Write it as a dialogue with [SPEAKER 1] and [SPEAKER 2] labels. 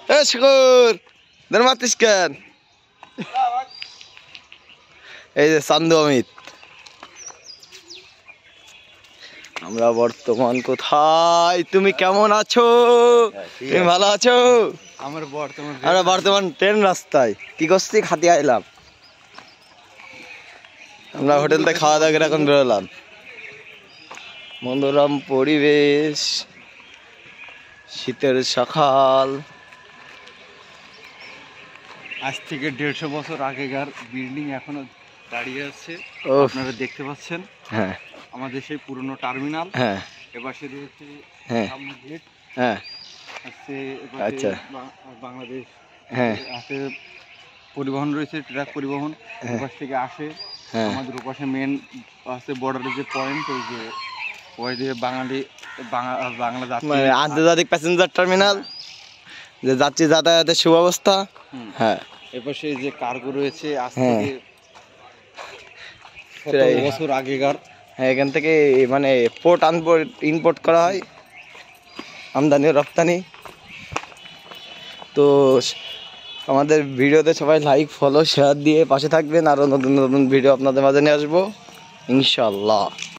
[SPEAKER 1] এ শুকুর ধর মাতিস কেন? এই যে চান্দু অমিত। আমরা বর্তমান কোথায়? তুমি কেমন আছো? তুমি ভালো আছো? আমরা বর্তমান ট্রেন রাস্তায় কি করছি? খাতিয়া এলাম। আমরা হোটেল থেকে খাওয়া দাওয়া করে এখন বেরোলাম। মনোরম পরিবেশ, শীতের সকাল।
[SPEAKER 2] আজ থেকে 150 বছর আগেকার বিল্ডিং এখনো দাঁড়িয়ে আছে, আপনারা দেখতে পাচ্ছেন।
[SPEAKER 1] হ্যাঁ,
[SPEAKER 2] আমাদের সেই পুরনো টার্মিনাল।
[SPEAKER 1] হ্যাঁ,
[SPEAKER 2] এপাশে রয়েছে সামনে গেট।
[SPEAKER 1] হ্যাঁ,
[SPEAKER 2] আছে
[SPEAKER 1] আচ্ছা,
[SPEAKER 2] বাংলাদেশ।
[SPEAKER 1] হ্যাঁ,
[SPEAKER 2] আছে পরিবহন রয়েছে, ট্রাক পরিবহন ওপাশ থেকে আসে। আমাদের ওপাশে মেন আছে বর্ডারের যে পয়েন্ট, ওই যে ওই যে বাংলা
[SPEAKER 1] মানে আন্তর্জাতিক প্যাসেঞ্জার টার্মিনাল, যে যাত্রী যাতায়াতের সুব্যবস্থা। হ্যাঁ,
[SPEAKER 2] এপাশে যে কার্গো রয়েছে আজ
[SPEAKER 1] হ্যাঁ,
[SPEAKER 2] থেকে 70 বছর আগেকার।
[SPEAKER 1] হ্যাঁ, এখান থেকে মানে পোর্ট আনপোর্ট ইম্পোর্ট করা হয়, আমদানি ও রপ্তানি। তো আমাদের ভিডিওতে সবাই লাইক ফলো শেয়ার দিয়ে পাশে থাকবেন। আরও নতুন নতুন ভিডিও আপনাদের মাঝে নিয়ে আসবো ইনশাল্লাহ।